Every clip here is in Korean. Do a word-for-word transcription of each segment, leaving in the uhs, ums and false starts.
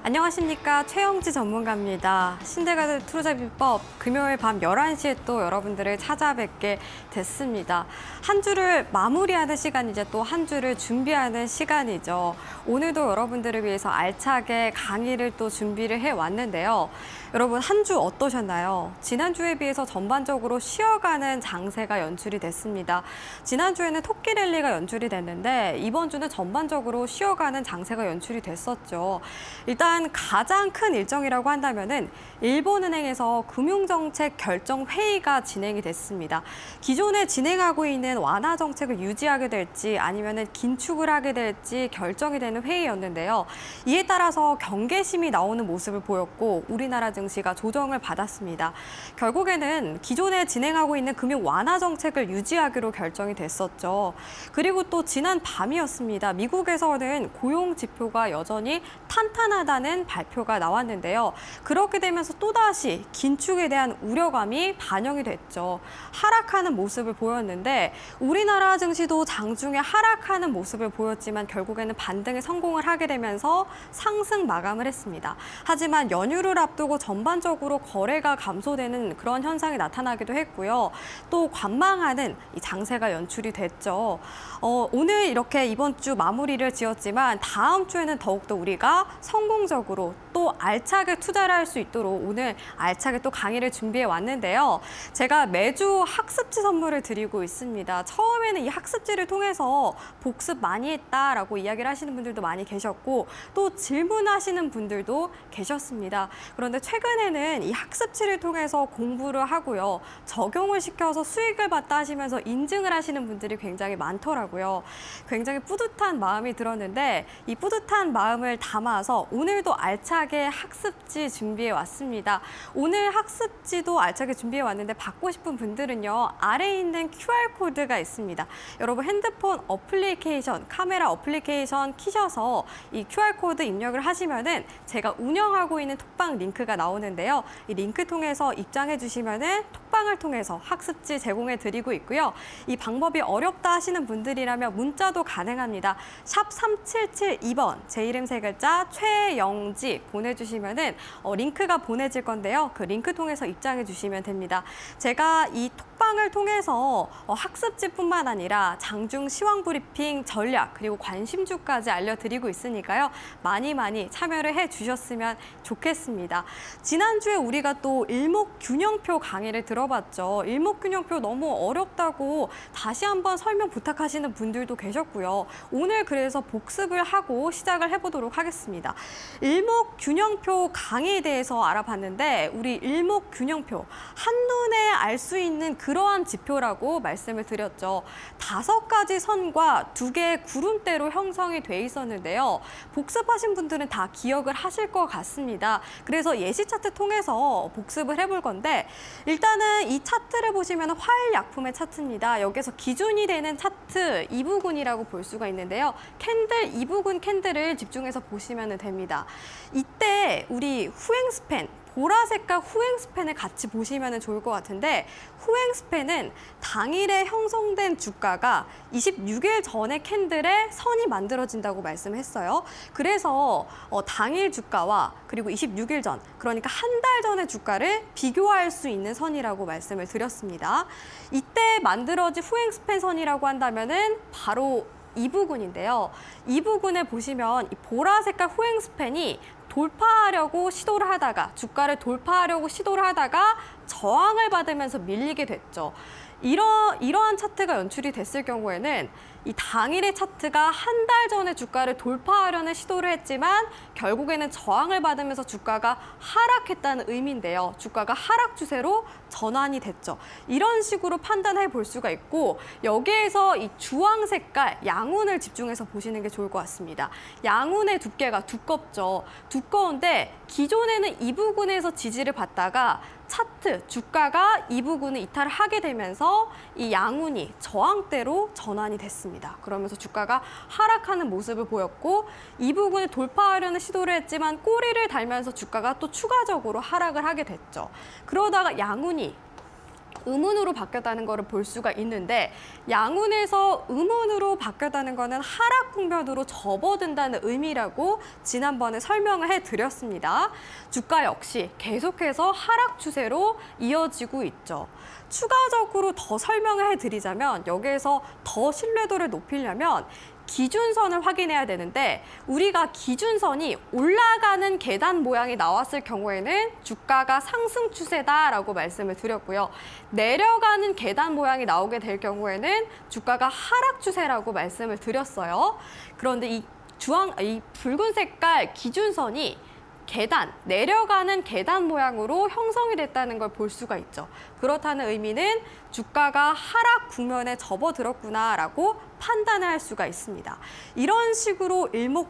안녕하십니까, 최영지 전문가입니다. 신데가드 투자 비법 금요일 밤 열한 시에 또 여러분들을 찾아뵙게 됐습니다. 한 주를 마무리하는 시간, 이제 또 한 주를 준비하는 시간이죠. 오늘도 여러분들을 위해서 알차게 강의를 또 준비를 해왔는데요. 여러분, 한 주 어떠셨나요? 지난주에 비해서 전반적으로 쉬어가는 장세가 연출이 됐습니다. 지난주에는 토끼 랠리가 연출이 됐는데 이번 주는 전반적으로 쉬어가는 장세가 연출이 됐었죠. 일단 가장 큰 일정이라고 한다면은 일본은행에서 금융정책 결정 회의가 진행이 됐습니다. 기존에 진행하고 있는 완화 정책을 유지하게 될지 아니면은 긴축을 하게 될지 결정이 되는 회의였는데요. 이에 따라서 경계심이 나오는 모습을 보였고 우리나라 증시가 조정을 받았습니다. 결국에는 기존에 진행하고 있는 금융 완화 정책을 유지하기로 결정이 됐었죠. 그리고 또 지난 밤이었습니다. 미국에서는 고용 지표가 여전히 탄탄하다는 발표가 나왔는데요. 그렇게 되면서 또다시 긴축에 대한 우려감이 반영이 됐죠. 하락하는 모습을 보였는데 우리나라 증시도 장중에 하락하는 모습을 보였지만 결국에는 반등에 성공을 하게 되면서 상승 마감을 했습니다. 하지만 연휴를 앞두고 전반적으로 거래가 감소되는 그런 현상이 나타나기도 했고요. 또 관망하는 이 장세가 연출이 됐죠. 어, 오늘 이렇게 이번 주 마무리를 지었지만 다음 주에는 더욱더 우리가 성공적으로 또 알차게 투자를 할 수 있도록 오늘 알차게 또 강의를 준비해 왔는데요. 제가 매주 학습지 선물을 드리고 있습니다. 처음에는 이 학습지를 통해서 복습 많이 했다라고 이야기를 하시는 분들도 많이 계셨고 또 질문하시는 분들도 계셨습니다. 그런데 최근에는 이 학습지를 통해서 공부를 하고요. 적용을 시켜서 수익을 봤다 하시면서 인증을 하시는 분들이 굉장히 많더라고요. 굉장히 뿌듯한 마음이 들었는데 이 뿌듯한 마음을 담아서 오늘도 알차게 학습지 준비해 왔습니다. 오늘 학습지도 알차게 준비해 왔는데 받고 싶은 분들은요. 아래에 있는 큐알코드가 있습니다. 여러분 핸드폰 어플리케이션, 카메라 어플리케이션 키셔서 이 큐알코드 입력을 하시면은 제가 운영하고 있는 톡방 링크가 나오는데요. 이 링크 통해서 입장해 주시면은 톡방을 통해서 학습지 제공해 드리고 있고요. 이 방법이 어렵다 하시는 분들이라면 문자도 가능합니다. 샵 삼칠칠이 번 제 이름 세 글자 최영지 보내주시면은 어, 링크가 보내질 건데요. 그 링크 통해서 입장해 주시면 됩니다. 제가 이 톡방을 통해서 어, 학습지뿐만 아니라 장중 시황 브리핑 전략 그리고 관심주까지 알려드리고 있으니까요. 많이 많이 참여를 해 주셨으면 좋겠습니다. 지난주에 우리가 또 일목균형표 강의를 들어봤죠. 일목균형표 너무 어렵다고 다시 한번 설명 부탁하시는 분들도 계셨고요. 오늘 그래서 복습을 하고 시작을 해보도록 하겠습니다. 일목균형표 강의에 대해서 알아봤는데 우리 일목균형표, 한눈에 알 수 있는 그러한 지표라고 말씀을 드렸죠. 다섯 가지 선과 두 개의 구름대로 형성이 돼 있었는데요. 복습하신 분들은 다 기억을 하실 것 같습니다. 그래서 예시 차트 통해서 복습을 해볼 건데 일단은 이 차트를 보시면 화일약품의 차트입니다. 여기서 기준이 되는 차트 이 부근이라고 볼 수가 있는데요. 캔들 이 부근 캔들을 집중해서 보시면 됩니다. 이때 우리 후행 스팬, 보라색깔 후행 스팬을 같이 보시면 좋을 것 같은데 후행 스팬은 당일에 형성된 주가가 이십육 일 전에 캔들에 선이 만들어진다고 말씀했어요. 그래서 어, 당일 주가와 그리고 이십육 일 전, 그러니까 한 달 전의 주가를 비교할 수 있는 선이라고 말씀을 드렸습니다. 이때 만들어진 후행 스팬 선이라고 한다면은 바로 이 부근인데요. 이 부근에 보시면 이 보라색깔 후행 스팬이 돌파하려고 시도를 하다가 주가를 돌파하려고 시도를 하다가 저항을 받으면서 밀리게 됐죠. 이러, 이러한 차트가 연출이 됐을 경우에는 이 당일의 차트가 한 달 전에 주가를 돌파하려는 시도를 했지만 결국에는 저항을 받으면서 주가가 하락했다는 의미인데요. 주가가 하락 추세로 전환이 됐죠. 이런 식으로 판단해 볼 수가 있고 여기에서 이 주황 색깔 양운을 집중해서 보시는 게 좋을 것 같습니다. 양운의 두께가 두껍죠. 두꺼운데 기존에는 이 부근에서 지지를 받다가 차트, 주가가 이 부근을 이탈을 하게 되면서 이 양운이 저항대로 전환이 됐습니다. 그러면서 주가가 하락하는 모습을 보였고 이 부근을 돌파하려는 시도를 했지만 꼬리를 달면서 주가가 또 추가적으로 하락을 하게 됐죠. 그러다가 양운이 음운으로 바뀌었다는 것을 볼 수가 있는데 양운에서 음운으로 바뀌었다는 것은 하락 국면으로 접어든다는 의미라고 지난번에 설명을 해드렸습니다. 주가 역시 계속해서 하락 추세로 이어지고 있죠. 추가적으로 더 설명을 해드리자면 여기에서 더 신뢰도를 높이려면 기준선을 확인해야 되는데 우리가 기준선이 올라가는 계단 모양이 나왔을 경우에는 주가가 상승 추세다라고 말씀을 드렸고요. 내려가는 계단 모양이 나오게 될 경우에는 주가가 하락 추세라고 말씀을 드렸어요. 그런데 이 주황, 이 붉은 색깔 기준선이 계단, 내려가는 계단 모양으로 형성이 됐다는 걸 볼 수가 있죠. 그렇다는 의미는 주가가 하락 국면에 접어들었구나라고 판단을 할 수가 있습니다. 이런 식으로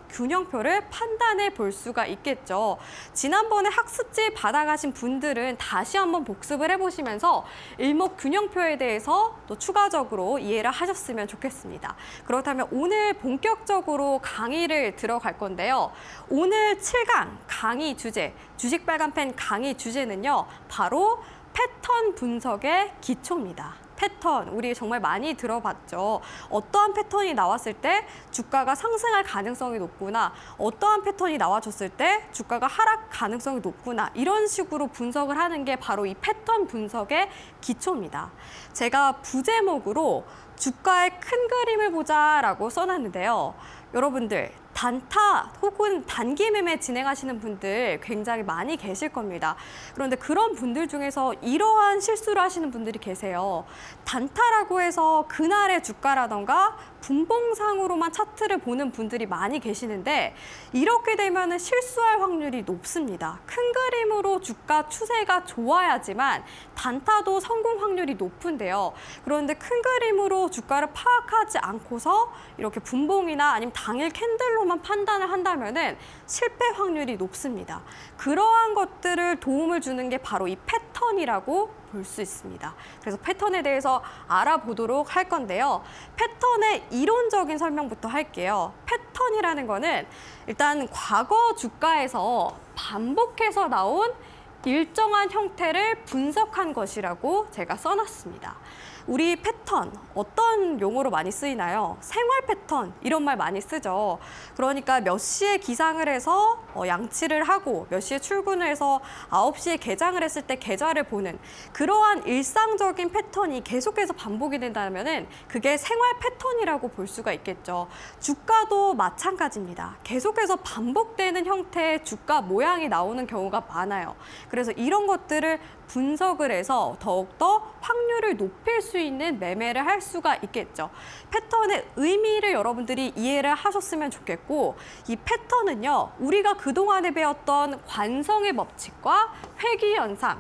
일목균형표를 판단해 볼 수가 있겠죠. 지난번에 학습지 받아가신 분들은 다시 한번 복습을 해보시면서 일목균형표에 대해서 또 추가적으로 이해를 하셨으면 좋겠습니다. 그렇다면 오늘 본격적으로 강의를 들어갈 건데요. 오늘 칠 강 강의 주제, 주식 빨간펜 강의 주제는요. 바로 패턴 분석의 기초입니다. 패턴, 우리 정말 많이 들어봤죠. 어떠한 패턴이 나왔을 때 주가가 상승할 가능성이 높구나, 어떠한 패턴이 나와줬을 때 주가가 하락 가능성이 높구나, 이런 식으로 분석을 하는 게 바로 이 패턴 분석의 기초입니다. 제가 부제목으로 주가의 큰 그림을 보자라고 써놨는데요. 여러분들, 단타 혹은 단기 매매 진행하시는 분들 굉장히 많이 계실 겁니다. 그런데 그런 분들 중에서 이러한 실수를 하시는 분들이 계세요. 단타라고 해서 그날의 주가라던가 분봉상으로만 차트를 보는 분들이 많이 계시는데 이렇게 되면 실수할 확률이 높습니다. 큰 그림으로 주가 추세가 좋아야지만 단타도 성공 확률이 높은데요. 그런데 큰 그림으로 주가를 파악하지 않고서 이렇게 분봉이나 아니면 당일 캔들로만 판단을 한다면은 실패 확률이 높습니다. 그러한 것들을 도움을 주는 게 바로 이 패턴이라고 볼 수 있습니다. 그래서 패턴에 대해서 알아보도록 할 건데요. 패턴의 이론적인 설명부터 할게요. 패턴이라는 거는 일단 과거 주가에서 반복해서 나온 일정한 형태를 분석한 것이라고 제가 써놨습니다. 우리 패턴, 어떤 용어로 많이 쓰이나요? 생활 패턴, 이런 말 많이 쓰죠. 그러니까 몇 시에 기상을 해서 어, 양치를 하고 몇 시에 출근을 해서 아홉 시에 개장을 했을 때 계좌를 보는 그러한 일상적인 패턴이 계속해서 반복이 된다면 그게 생활 패턴이라고 볼 수가 있겠죠. 주가도 마찬가지입니다. 계속해서 반복되는 형태의 주가 모양이 나오는 경우가 많아요. 그래서 이런 것들을 분석을 해서 더욱더 확률을 높일 수 있는 매매를 할 수가 있겠죠. 패턴의 의미를 여러분들이 이해를 하셨으면 좋겠고, 이 패턴은요, 우리가 그동안에 배웠던 관성의 법칙과 회귀현상,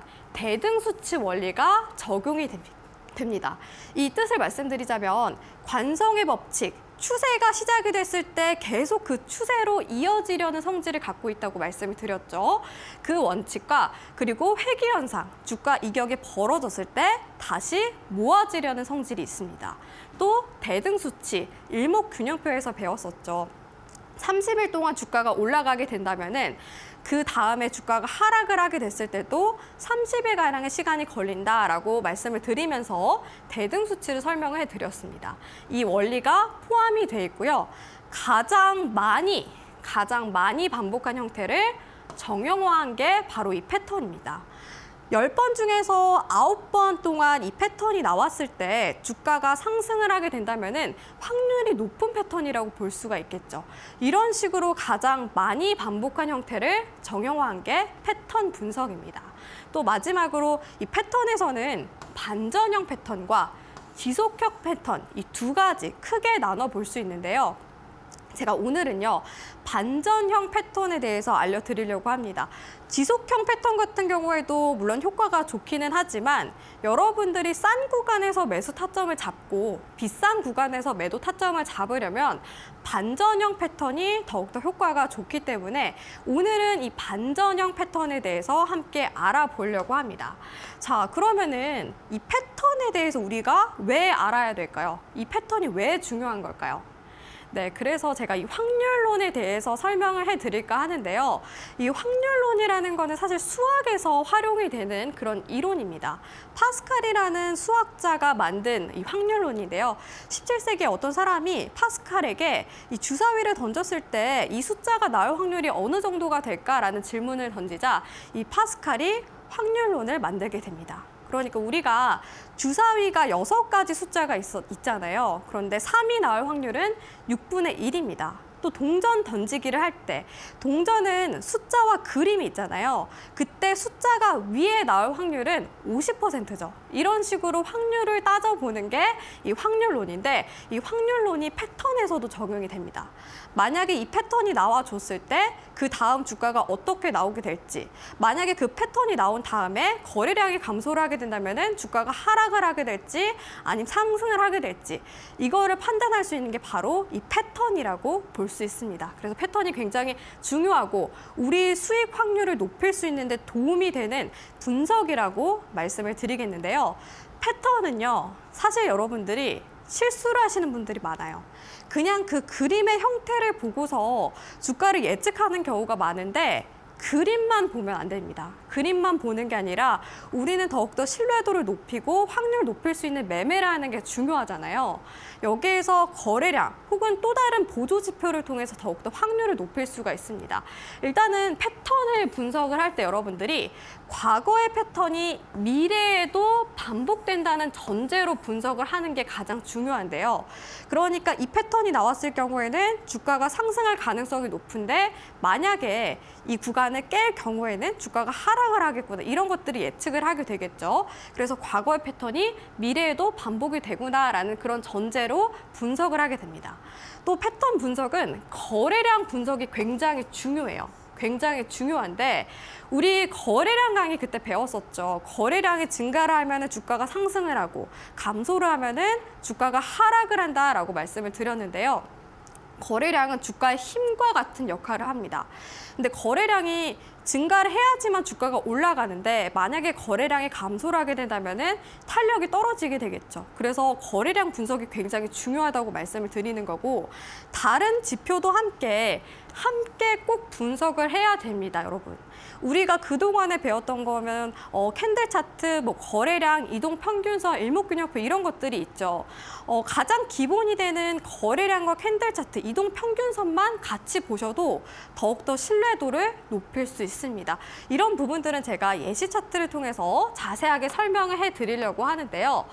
대등수치 원리가 적용이 됩니다. 이 뜻을 말씀드리자면 관성의 법칙, 추세가 시작이 됐을 때 계속 그 추세로 이어지려는 성질을 갖고 있다고 말씀을 드렸죠. 그 원칙과 그리고 회귀현상, 주가 이격이 벌어졌을 때 다시 모아지려는 성질이 있습니다. 또 대등수치, 일목균형표에서 배웠었죠. 삼십 일 동안 주가가 올라가게 된다면은 그 다음에 주가가 하락을 하게 됐을 때도 삼십 일가량의 시간이 걸린다라고 말씀을 드리면서 대등수치를 설명을 해드렸습니다. 이 원리가 포함이 돼 있고요. 가장 많이, 가장 많이 반복한 형태를 정형화한 게 바로 이 패턴입니다. 열 번 중에서 아홉 번 동안 이 패턴이 나왔을 때 주가가 상승을 하게 된다면은 확률이 높은 패턴이라고 볼 수가 있겠죠. 이런 식으로 가장 많이 반복한 형태를 정형화한 게 패턴 분석입니다. 또 마지막으로 이 패턴에서는 반전형 패턴과 지속형 패턴, 이 두 가지 크게 나눠 볼 수 있는데요. 제가 오늘은요, 반전형 패턴에 대해서 알려드리려고 합니다. 지속형 패턴 같은 경우에도 물론 효과가 좋기는 하지만 여러분들이 싼 구간에서 매수 타점을 잡고 비싼 구간에서 매도 타점을 잡으려면 반전형 패턴이 더욱더 효과가 좋기 때문에 오늘은 이 반전형 패턴에 대해서 함께 알아보려고 합니다. 자, 그러면은 이 패턴에 대해서 우리가 왜 알아야 될까요? 이 패턴이 왜 중요한 걸까요? 네, 그래서 제가 이 확률론에 대해서 설명을 해드릴까 하는데요. 이 확률론이라는 거는 사실 수학에서 활용이 되는 그런 이론입니다. 파스칼이라는 수학자가 만든 이 확률론인데요. 십칠 세기에 어떤 사람이 파스칼에게 이 주사위를 던졌을 때 이 숫자가 나올 확률이 어느 정도가 될까라는 질문을 던지자 이 파스칼이 확률론을 만들게 됩니다. 그러니까 우리가 주사위가 여섯 가지 숫자가 있어, 있잖아요. 그런데 삼이 나올 확률은 육분의 일입니다. 또 동전 던지기를 할 때 동전은 숫자와 그림이 있잖아요. 그때 숫자가 위에 나올 확률은 오십 퍼센트죠. 이런 식으로 확률을 따져보는 게 이 확률론인데 이 확률론이 패턴에서도 적용이 됩니다. 만약에 이 패턴이 나와줬을 때 그 다음 주가가 어떻게 나오게 될지, 만약에 그 패턴이 나온 다음에 거래량이 감소를 하게 된다면 주가가 하락을 하게 될지 아니면 상승을 하게 될지 이거를 판단할 수 있는 게 바로 이 패턴이라고 볼 수 있습니다. 그래서 패턴이 굉장히 중요하고 우리 수익 확률을 높일 수 있는 데 도움이 되는 분석이라고 말씀을 드리겠는데요. 패턴은요, 사실 여러분들이 실수를 하시는 분들이 많아요. 그냥 그 그림의 형태를 보고서 주가를 예측하는 경우가 많은데 그림만 보면 안 됩니다. 그림만 보는 게 아니라 우리는 더욱더 신뢰도를 높이고 확률 높일 수 있는 매매를 하는 게 중요하잖아요. 여기에서 거래량 혹은 또 다른 보조 지표를 통해서 더욱더 확률을 높일 수가 있습니다. 일단은 패턴을 분석을 할 때 여러분들이 과거의 패턴이 미래에도 반복된다는 전제로 분석을 하는 게 가장 중요한데요. 그러니까 이 패턴이 나왔을 경우에는 주가가 상승할 가능성이 높은데 만약에 이 구간을 깰 경우에는 주가가 하락을 하겠구나, 이런 것들이 예측을 하게 되겠죠. 그래서 과거의 패턴이 미래에도 반복이 되구나라는 그런 전제로 분석을 하게 됩니다. 또 패턴 분석은 거래량 분석이 굉장히 중요해요. 굉장히 중요한데 우리 거래량 강의 그때 배웠었죠. 거래량이 증가를 하면 주가가 상승을 하고 감소를 하면 주가가 하락을 한다라고 말씀을 드렸는데요. 거래량은 주가의 힘과 같은 역할을 합니다. 근데 거래량이 증가를 해야지만 주가가 올라가는데 만약에 거래량이 감소를 하게 된다면 탄력이 떨어지게 되겠죠. 그래서 거래량 분석이 굉장히 중요하다고 말씀을 드리는 거고 다른 지표도 함께 함께 꼭 분석을 해야 됩니다, 여러분. 우리가 그동안에 배웠던 거면 어, 캔들 차트, 뭐 거래량, 이동 평균선, 일목균형표 이런 것들이 있죠. 어, 가장 기본이 되는 거래량과 캔들 차트, 이동 평균선만 같이 보셔도 더욱더 신뢰도를 높일 수 있습니다. 이런 부분들은 제가 예시 차트를 통해서 자세하게 설명을 해드리려고 하는데요.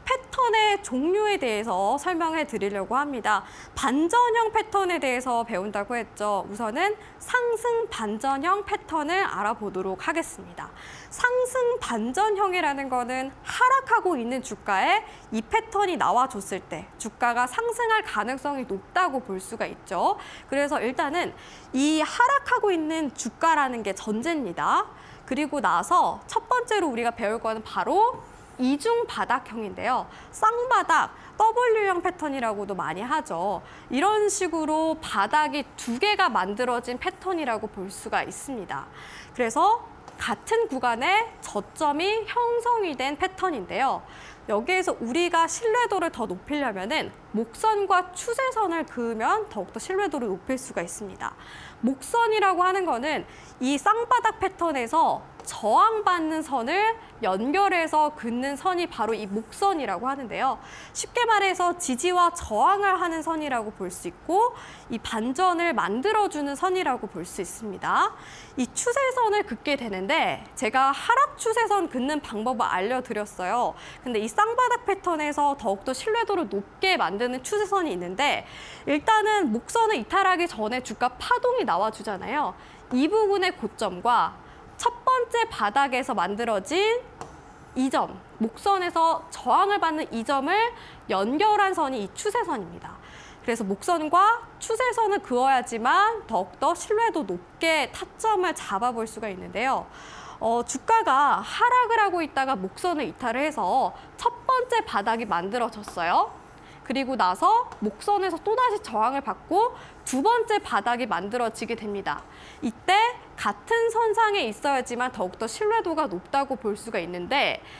패턴의 종류에 대해서 설명해 드리려고 합니다. 반전형 패턴에 대해서 배운다고 했죠. 우선은 상승 반전형 패턴을 알아보도록 하겠습니다. 상승 반전형이라는 거는 하락하고 있는 주가에 이 패턴이 나와줬을 때 주가가 상승할 가능성이 높다고 볼 수가 있죠. 그래서 일단은 이 하락하고 있는 주가라는 게 전제입니다. 그리고 나서 첫 번째로 우리가 배울 거는 바로 이중 바닥형인데요. 쌍바닥, 더블유형 패턴이라고도 많이 하죠. 이런 식으로 바닥이 두 개가 만들어진 패턴이라고 볼 수가 있습니다. 그래서 같은 구간에 저점이 형성이 된 패턴인데요. 여기에서 우리가 신뢰도를 더 높이려면은 목선과 추세선을 그으면 더욱더 신뢰도를 높일 수가 있습니다. 목선이라고 하는 거는 이 쌍바닥 패턴에서 저항받는 선을 연결해서 긋는 선이 바로 이 목선이라고 하는데요. 쉽게 말해서 지지와 저항을 하는 선이라고 볼 수 있고 이 반전을 만들어주는 선이라고 볼 수 있습니다. 이 추세선을 긋게 되는데 제가 하락 추세선 긋는 방법을 알려드렸어요. 근데 이 쌍바닥 패턴에서 더욱더 신뢰도를 높게 만드는 추세선이 있는데 일단은 목선을 이탈하기 전에 주가 파동이 나와주잖아요. 이 부분의 고점과 첫 번째 바닥에서 만들어진 이 점, 목선에서 저항을 받는 이 점을 연결한 선이 이 추세선입니다. 그래서 목선과 추세선을 그어야지만 더욱더 신뢰도 높게 타점을 잡아볼 수가 있는데요. 어, 주가가 하락을 하고 있다가 목선을 이탈을 해서 첫 번째 바닥이 만들어졌어요. 그리고 나서 목선에서 또다시 저항을 받고 두 번째 바닥이 만들어지게 됩니다. 이때 같은 선상에 있어야지만 더욱더 신뢰도가 높다고 볼 수가 있는데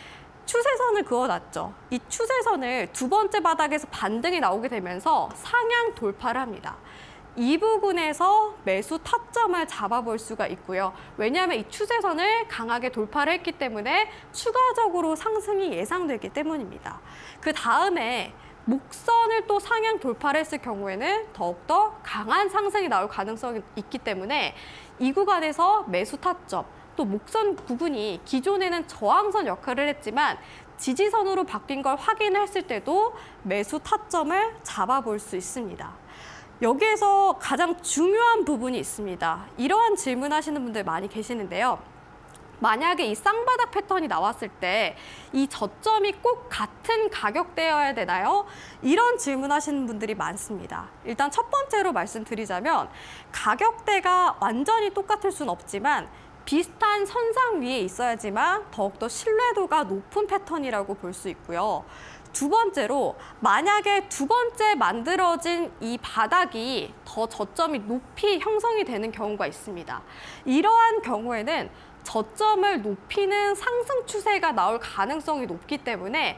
추세선을 그어놨죠. 이 추세선을 두 번째 바닥에서 반등이 나오게 되면서 상향 돌파를 합니다. 이 부분에서 매수 타점을 잡아볼 수가 있고요. 왜냐하면 이 추세선을 강하게 돌파를 했기 때문에 추가적으로 상승이 예상되기 때문입니다. 그 다음에 목선을 또 상향 돌파를 했을 경우에는 더욱더 강한 상승이 나올 가능성이 있기 때문에 이 구간에서 매수 타점, 또 목선 부분이 기존에는 저항선 역할을 했지만 지지선으로 바뀐 걸 확인했을 때도 매수 타점을 잡아볼 수 있습니다. 여기에서 가장 중요한 부분이 있습니다. 이러한 질문하시는 분들 많이 계시는데요. 만약에 이 쌍바닥 패턴이 나왔을 때 이 저점이 꼭 같은 가격대여야 되나요? 이런 질문하시는 분들이 많습니다. 일단 첫 번째로 말씀드리자면 가격대가 완전히 똑같을 수는 없지만 비슷한 선상 위에 있어야지만 더욱더 신뢰도가 높은 패턴이라고 볼 수 있고요. 두 번째로 만약에 두 번째 만들어진 이 바닥이 더 저점이 높이 형성이 되는 경우가 있습니다. 이러한 경우에는 저점을 높이는 상승 추세가 나올 가능성이 높기 때문에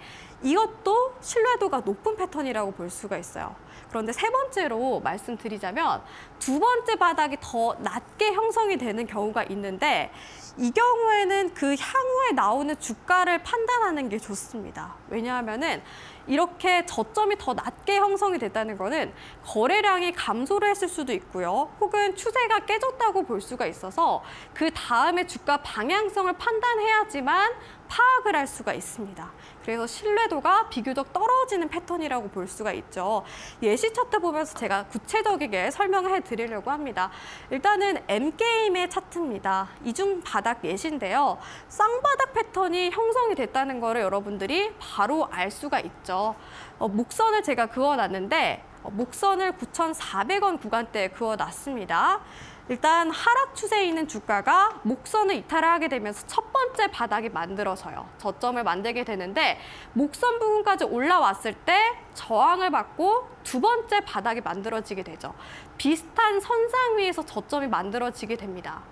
이것도 신뢰도가 높은 패턴이라고 볼 수가 있어요. 그런데 세 번째로 말씀드리자면 두 번째 바닥이 더 낮게 형성이 되는 경우가 있는데 이 경우에는 그 향후에 나오는 주가를 판단하는 게 좋습니다. 왜냐하면은 이렇게 저점이 더 낮게 형성이 됐다는 거는 거래량이 감소를 했을 수도 있고요. 혹은 추세가 깨졌다고 볼 수가 있어서 그 다음에 주가 방향성을 판단해야지만 파악을 할 수가 있습니다. 그래서 신뢰도가 비교적 떨어지는 패턴이라고 볼 수가 있죠. 예시 차트 보면서 제가 구체적이게 설명을 해드리려고 합니다. 일단은 M게임의 차트입니다. 이중 바닥 예시인데요. 쌍바닥 패턴이 형성이 됐다는 거를 여러분들이 바로 알 수가 있죠. 어, 목선을 제가 그어놨는데 어, 목선을 구천사백 원 구간대에 그어놨습니다. 일단 하락 추세에 있는 주가가 목선을 이탈을 하게 되면서 첫 번째 바닥이 만들어져요. 저점을 만들게 되는데 목선 부분까지 올라왔을 때 저항을 받고 두 번째 바닥이 만들어지게 되죠. 비슷한 선상 위에서 저점이 만들어지게 됩니다.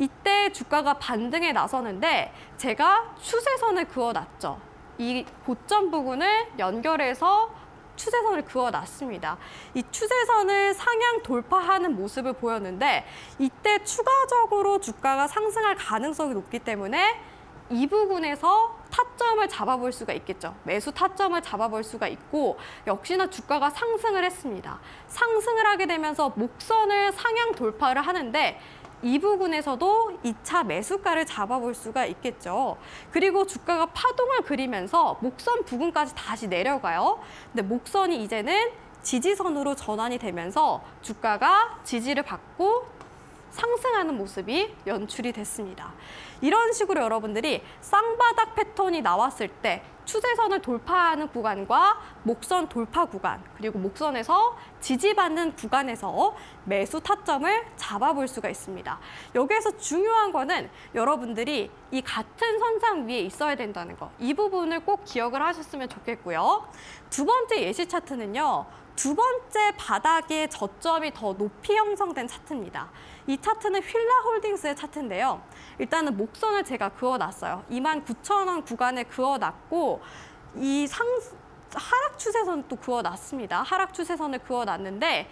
이때 주가가 반등에 나서는데 제가 추세선을 그어놨죠. 이 고점 부분을 연결해서 추세선을 그어놨습니다. 이 추세선을 상향 돌파하는 모습을 보였는데 이때 추가적으로 주가가 상승할 가능성이 높기 때문에 이 부분에서 타점을 잡아볼 수가 있겠죠. 매수 타점을 잡아볼 수가 있고 역시나 주가가 상승을 했습니다. 상승을 하게 되면서 목선을 상향 돌파를 하는데 이 부분에서도 이 차 매수가를 잡아볼 수가 있겠죠. 그리고 주가가 파동을 그리면서 목선 부근까지 다시 내려가요. 근데 목선이 이제는 지지선으로 전환이 되면서 주가가 지지를 받고 상승하는 모습이 연출이 됐습니다. 이런 식으로 여러분들이 쌍바닥 패턴이 나왔을 때 추세선을 돌파하는 구간과 목선 돌파 구간, 그리고 목선에서 지지받는 구간에서 매수 타점을 잡아볼 수가 있습니다. 여기에서 중요한 거는 여러분들이 이 같은 선상 위에 있어야 된다는 거. 이 부분을 꼭 기억을 하셨으면 좋겠고요. 두 번째 예시 차트는요. 두 번째 바닥의 저점이 더 높이 형성된 차트입니다. 이 차트는 휠라홀딩스의 차트인데요. 일단은 목선을 제가 그어놨어요. 이만 구천 원 구간에 그어놨고 이 상, 하락 추세선 또 그어놨습니다. 하락 추세선을 그어놨는데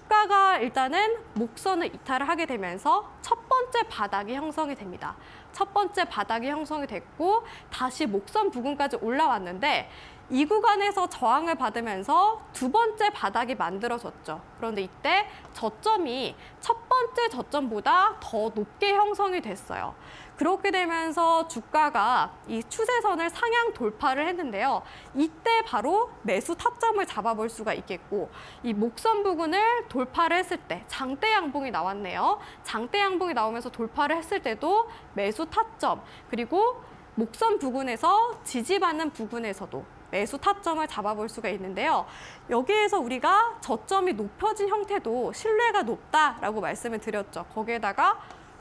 주가가 일단은 목선을 이탈을 하게 되면서 첫 번째 바닥이 형성이 됩니다. 첫 번째 바닥이 형성이 됐고 다시 목선 부근까지 올라왔는데 이 구간에서 저항을 받으면서 두 번째 바닥이 만들어졌죠. 그런데 이때 저점이 첫 번째 저점보다 더 높게 형성이 됐어요. 그렇게 되면서 주가가 이 추세선을 상향 돌파를 했는데요. 이때 바로 매수 타점을 잡아볼 수가 있겠고 이 목선 부근을 돌파를 했을 때 장대 양봉이 나왔네요. 장대 양봉이 나오면서 돌파를 했을 때도 매수 타점 그리고 목선 부근에서 지지받는 부분에서도 매수 타점을 잡아볼 수가 있는데요. 여기에서 우리가 저점이 높여진 형태도 신뢰가 높다라고 말씀을 드렸죠. 거기에다가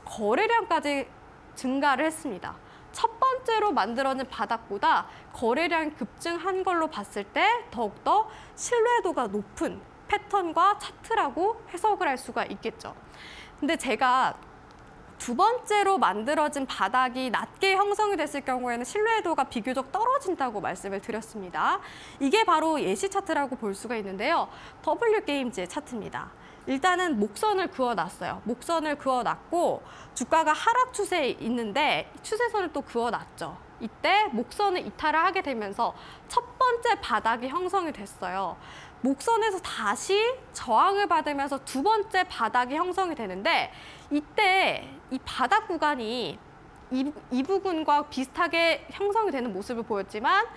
거래량까지 증가를 했습니다. 첫 번째로 만들어진 바닥보다 거래량이 급증한 걸로 봤을 때 더욱더 신뢰도가 높은 패턴과 차트라고 해석을 할 수가 있겠죠. 근데 제가 두 번째로 만들어진 바닥이 낮게 형성이 됐을 경우에는 신뢰도가 비교적 떨어진다고 말씀을 드렸습니다. 이게 바로 예시 차트라고 볼 수가 있는데요. 더블유 게임즈의 차트입니다. 일단은 목선을 그어놨어요. 목선을 그어놨고 주가가 하락 추세에 있는데 추세선을 또 그어놨죠. 이때 목선을 이탈을 하게 되면서 첫 번째 바닥이 형성이 됐어요. 목선에서 다시 저항을 받으면서 두 번째 바닥이 형성이 되는데 이때 이 바닥 구간이 이, 이 부분과 비슷하게 형성이 되는 모습을 보였지만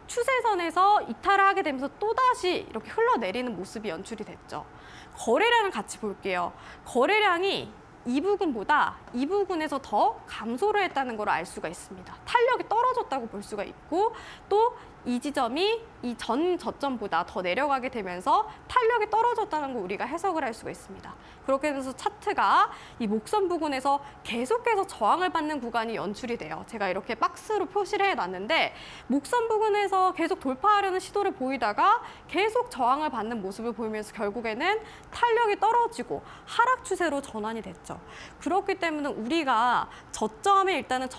추세선에서 이탈을 하게 되면서 또다시 이렇게 흘러내리는 모습이 연출이 됐죠. 거래량을 같이 볼게요. 거래량이 이 부분보다 이 부분에서 더 감소를 했다는 걸 알 수가 있습니다. 탄력이 떨어졌다고 볼 수가 있고 또 이 지점이 이 전 저점보다 더 내려가게 되면서 탄력이 떨어졌다는 걸 우리가 해석을 할 수가 있습니다. 그렇게 돼서 차트가 이 목선 부근에서 계속해서 저항을 받는 구간이 연출이 돼요. 제가 이렇게 박스로 표시를 해놨는데 목선 부근에서 계속 돌파하려는 시도를 보이다가 계속 저항을 받는 모습을 보이면서 결국에는 탄력이 떨어지고 하락 추세로 전환이 됐죠. 그렇기 때문에 우리가 저점이 일단은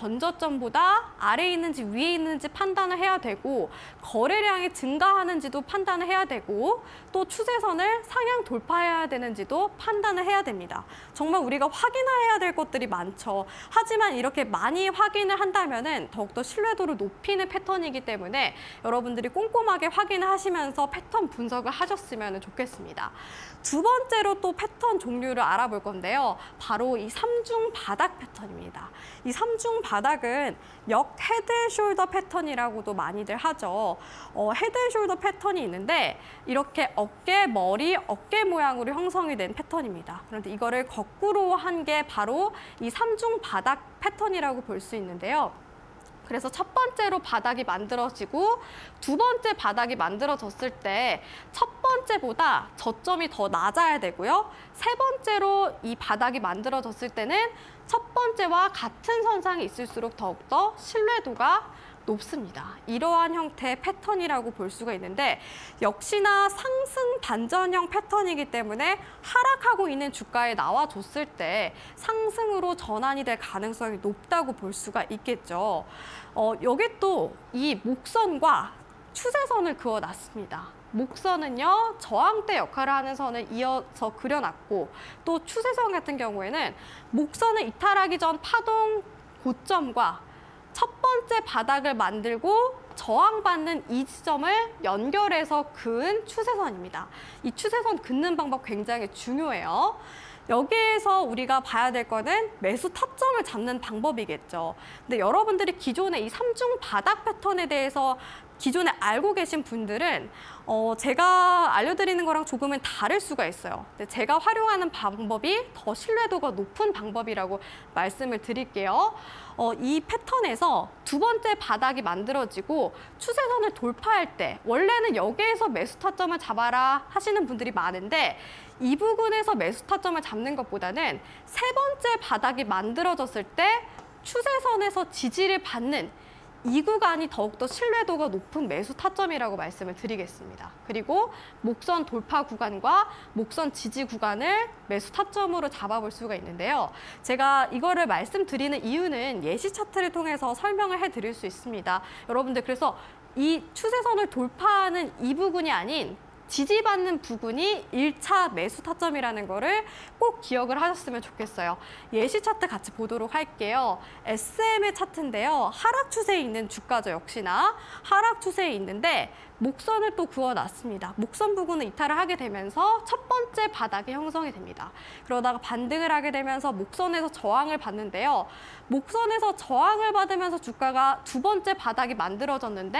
전저점보다 아래에 있는지 위에 있는지 판단을 해야 되고 거래량이 증가하는지도 판단을 해야 되고 또 추세선을 상향 돌파해야 되는지도 판단을 해야 됩니다. 정말 우리가 확인해야 될 것들이 많죠. 하지만 이렇게 많이 확인을 한다면은 더욱더 신뢰도를 높이는 패턴이기 때문에 여러분들이 꼼꼼하게 확인을 하시면서 패턴 분석을 하셨으면 좋겠습니다. 두 번째로 또 패턴 종류를 알아볼 건데요. 바로 이 삼중 바닥 패턴입니다. 이 삼중 바닥은 역 헤드 숄더 패턴이라고도 많이들 하죠. 어, 헤드 숄더 패턴이 있는데 이렇게 어깨, 머리, 어깨 모양으로 형성이 된 패턴입니다. 그런데 이거를 거꾸로 한 게 바로 이 삼중 바닥 패턴이라고 볼 수 있는데요. 그래서 첫 번째로 바닥이 만들어지고 두 번째 바닥이 만들어졌을 때 첫 번째보다 저점이 더 낮아야 되고요. 세 번째로 이 바닥이 만들어졌을 때는 첫 번째와 같은 선상이 있을수록 더욱더 신뢰도가 높습니다. 이러한 형태의 패턴이라고 볼 수가 있는데 역시나 상승 반전형 패턴이기 때문에 하락하고 있는 주가에 나와줬을 때 상승으로 전환이 될 가능성이 높다고 볼 수가 있겠죠. 어, 여기 또 이 목선과 추세선을 그어놨습니다. 목선은요, 저항대 역할을 하는 선을 이어서 그려놨고 또 추세선 같은 경우에는 목선을 이탈하기 전 파동 고점과 첫 번째 바닥을 만들고 저항받는 이 지점을 연결해서 그은 추세선입니다. 이 추세선 긋는 방법 굉장히 중요해요. 여기에서 우리가 봐야 될 거는 매수 타점을 잡는 방법이겠죠. 근데 여러분들이 기존에 이 삼중 바닥 패턴에 대해서 기존에 알고 계신 분들은 어, 제가 알려드리는 거랑 조금은 다를 수가 있어요. 근데 제가 활용하는 방법이 더 신뢰도가 높은 방법이라고 말씀을 드릴게요. 어, 이 패턴에서 두 번째 바닥이 만들어지고 추세선을 돌파할 때 원래는 여기에서 매수 타점을 잡아라 하시는 분들이 많은데 이 부분에서 매수 타점을 잡는 것보다는 세 번째 바닥이 만들어졌을 때 추세선에서 지지를 받는 이 구간이 더욱더 신뢰도가 높은 매수 타점이라고 말씀을 드리겠습니다. 그리고 목선 돌파 구간과 목선 지지 구간을 매수 타점으로 잡아볼 수가 있는데요. 제가 이거를 말씀드리는 이유는 예시 차트를 통해서 설명을 해드릴 수 있습니다. 여러분들 그래서 이 추세선을 돌파하는 이 부분이 아닌 지지받는 부분이 일 차 매수 타점이라는 거를 꼭 기억을 하셨으면 좋겠어요. 예시 차트 같이 보도록 할게요. 에스엠의 차트인데요. 하락 추세에 있는 주가죠. 역시나 하락 추세에 있는데 목선을 또 그어놨습니다. 목선 부분은 이탈을 하게 되면서 첫 번째 바닥이 형성이 됩니다. 그러다가 반등을 하게 되면서 목선에서 저항을 받는데요. 목선에서 저항을 받으면서 주가가 두 번째 바닥이 만들어졌는데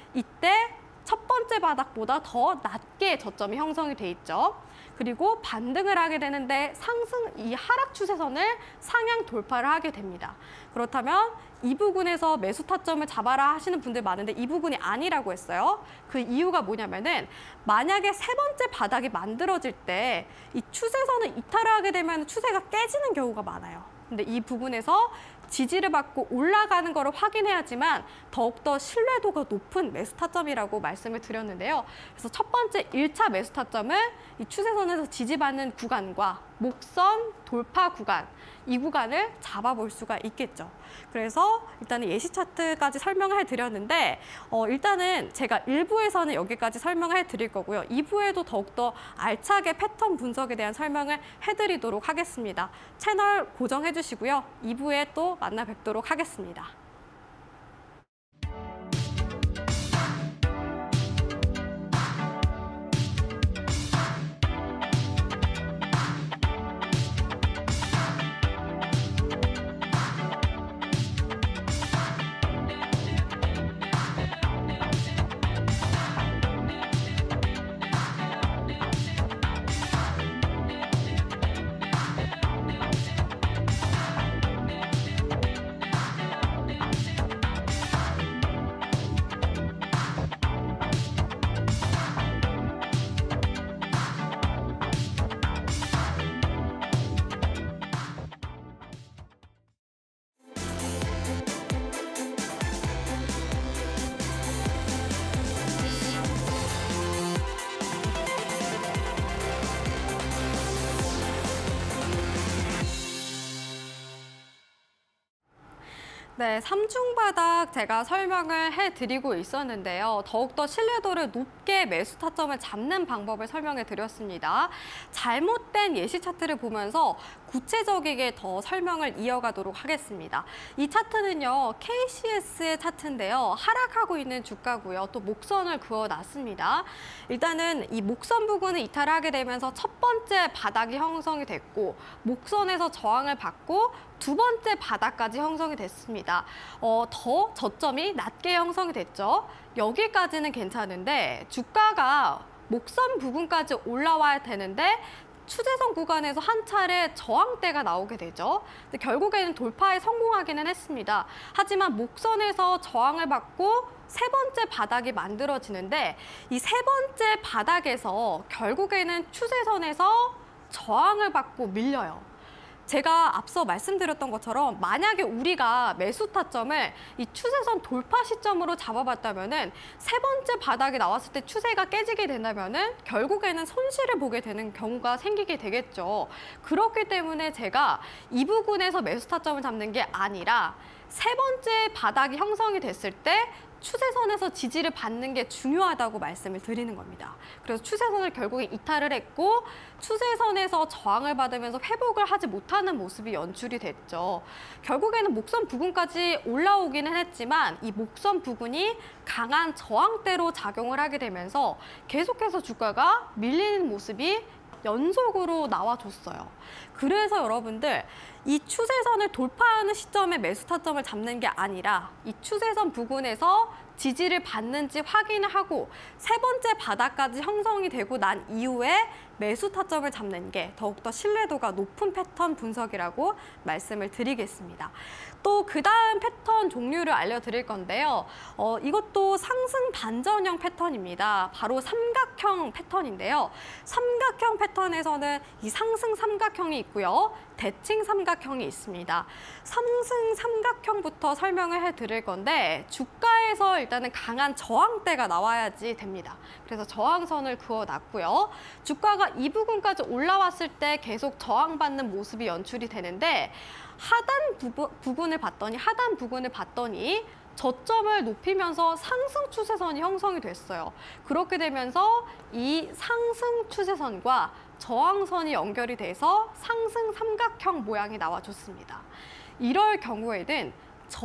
이때 첫 번째 바닥보다 더 낮게 저점이 형성이 돼 있죠. 그리고 반등을 하게 되는데 상승, 이 하락 추세선을 상향 돌파를 하게 됩니다. 그렇다면 이 부분에서 매수 타점을 잡아라 하시는 분들 많은데 이 부분이 아니라고 했어요. 그 이유가 뭐냐면은 만약에 세 번째 바닥이 만들어질 때 이 추세선을 이탈을 하게 되면 추세가 깨지는 경우가 많아요. 근데 이 부분에서 지지를 받고 올라가는 거를 확인해야지만 더욱더 신뢰도가 높은 매수 타점이라고 말씀을 드렸는데요. 그래서 첫 번째 일 차 매수 타점은 이 추세선에서 지지받는 구간과 목선 돌파 구간, 이 구간을 잡아볼 수가 있겠죠. 그래서 일단은 예시 차트까지 설명을 해드렸는데 어, 일단은 제가 일 부에서는 여기까지 설명을 해드릴 거고요. 이 부에도 더욱더 알차게 패턴 분석에 대한 설명을 해드리도록 하겠습니다. 채널 고정해 주시고요. 이 부에 또 만나 뵙도록 하겠습니다. 네, 삼중바닥 제가 설명을 해드리고 있었는데요. 더욱더 신뢰도를 높게 매수 타점을 잡는 방법을 설명해 드렸습니다. 잘못된 예시 차트를 보면서 구체적이게 더 설명을 이어가도록 하겠습니다. 이 차트는요, 케이씨에스의 차트인데요. 하락하고 있는 주가고요. 또 목선을 그어놨습니다. 일단은 이 목선 부근을 이탈하게 되면서 첫 번째 바닥이 형성이 됐고 목선에서 저항을 받고 두 번째 바닥까지 형성이 됐습니다. 어, 더 저점이 낮게 형성이 됐죠. 여기까지는 괜찮은데 주가가 목선 부근까지 올라와야 되는데 추세선 구간에서 한 차례 저항대가 나오게 되죠. 근데 결국에는 돌파에 성공하기는 했습니다. 하지만 목선에서 저항을 받고 세 번째 바닥이 만들어지는데 이 세 번째 바닥에서 결국에는 추세선에서 저항을 받고 밀려요. 제가 앞서 말씀드렸던 것처럼 만약에 우리가 매수 타점을 이 추세선 돌파 시점으로 잡아봤다면은 세 번째 바닥이 나왔을 때 추세가 깨지게 된다면은 결국에는 손실을 보게 되는 경우가 생기게 되겠죠. 그렇기 때문에 제가 이 부분에서 매수 타점을 잡는 게 아니라 세 번째 바닥이 형성이 됐을 때 추세선에서 지지를 받는 게 중요하다고 말씀을 드리는 겁니다. 그래서 추세선을 결국에 이탈을 했고 추세선에서 저항을 받으면서 회복을 하지 못하는 모습이 연출이 됐죠. 결국에는 목선 부근까지 올라오기는 했지만 이 목선 부근이 강한 저항대로 작용을 하게 되면서 계속해서 주가가 밀리는 모습이 연속으로 나와줬어요. 그래서 여러분들 이 추세선을 돌파하는 시점에 매수 타점을 잡는 게 아니라 이 추세선 부근에서 지지를 받는지 확인을 하고 세 번째 바닥까지 형성이 되고 난 이후에 매수 타점을 잡는 게 더욱더 신뢰도가 높은 패턴 분석이라고 말씀을 드리겠습니다. 또 그 다음 패턴 종류를 알려드릴 건데요. 어, 이것도 상승 반전형 패턴입니다. 바로 삼각형 패턴인데요. 삼각형 패턴에서는 이 상승 삼각형이 있고요. 대칭 삼각형이 있습니다. 상승 삼각형부터 설명을 해드릴 건데 주가에서 일단은 강한 저항대가 나와야지 됩니다. 그래서 저항선을 그어놨고요. 주가가 이 부분까지 올라왔을 때 계속 저항받는 모습이 연출이 되는데 하단 부분, 부분을 봤더니 하단 부분을 봤더니 저점을 높이면서 상승 추세선이 형성이 됐어요. 그렇게 되면서 이 상승 추세선과 저항선이 연결이 돼서 상승 삼각형 모양이 나와줬습니다. 이럴 경우에는